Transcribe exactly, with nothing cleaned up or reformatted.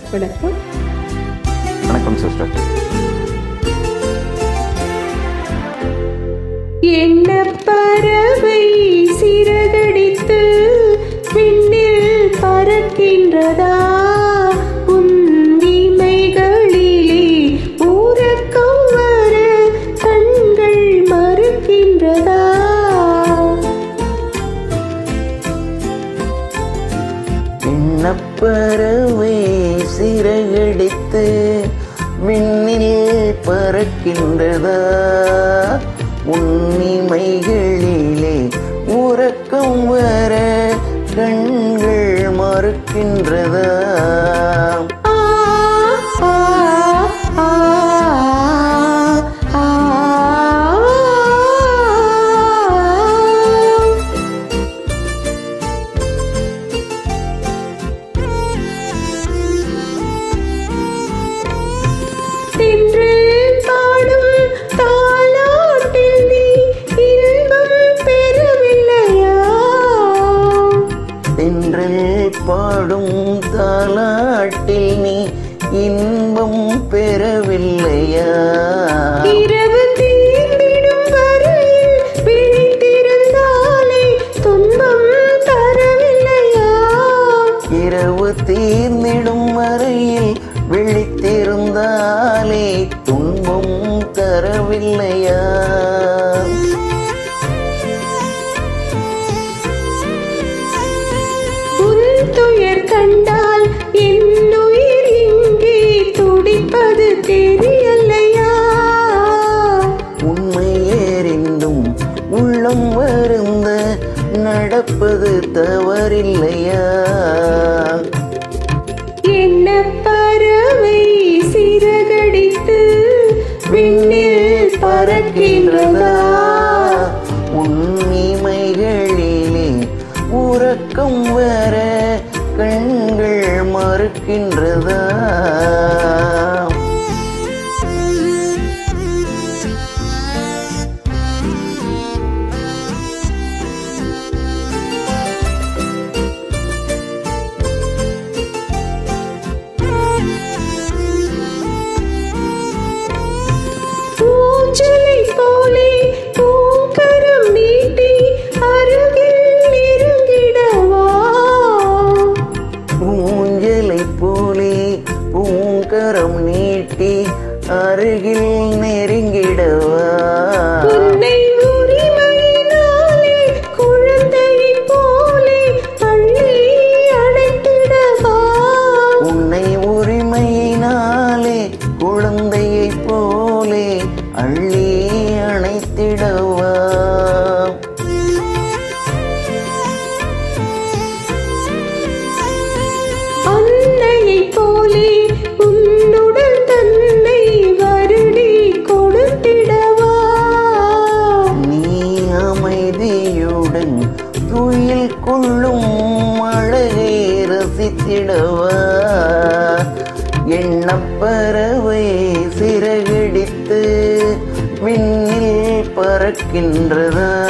வணக்கம். வணக்கம் சிஸ்டர். என்ன பறவை சிறகடித்து விண்ணில் பறக்கின்றதா? உன்னிமைகளிலே ஊரக்கம் வர கண்கள் மறுக்கின்றதா? என்ன பறவை சிறகடித்து விண்ணில் பறக்கின்றதா? உன்னிமைகளிலே உறக்கம் வர கண்கள் மறுக்கின்றதா? பாடும் தாலாட்டில் நீ இன்பம் பெறவில்லையா? இரவு தீர்ந்திடும் வரையில் விழித்திருந்தாலே துன்பம் தரவில்லையா? இரவு தீர்ந்திடும் வரையில் விழித்திருந்தாலே துன்பம் தரவில்லையா? துயர் கண்டால் என் உயிர் இங்கே துடிப்பது தெரியலையா? உண்மை ஏறிந்தும் உள்ளம் வருந்த நடப்பது தவறில்லையா? என்ன பறவை சிறகடித்து விண்ணில் பறக்கின்றதா? உன்னிமைகளிலே உறக்கம் வர கண்கள் மறுக்கின்றதா? பூஞ்சலை போலே பூக்கரம் நீட்டி அருகில் நெருங்கிடவா? ஊஞ்சலை போலே பூங்கரம் நீட்டி அருகில் நெருங்கிடவா? உன்னை உரிமையினாலே குழந்தையை போலே அள்ளி அணைத்திடவா? உன்னை உரிமையினாலே குழந்தையை போலே அள்ளி அணைத்திடவா? அன்னையை போலே உன்னுடன் தன்னை வருடி கொடுத்திடவா? நீ அமைதியுடன் துயில் கொள்ளும் அழகை ரசித்திடவா? எண்ணப்பறவை சிறகடித்து விண்ணில் பறக்கின்றதா?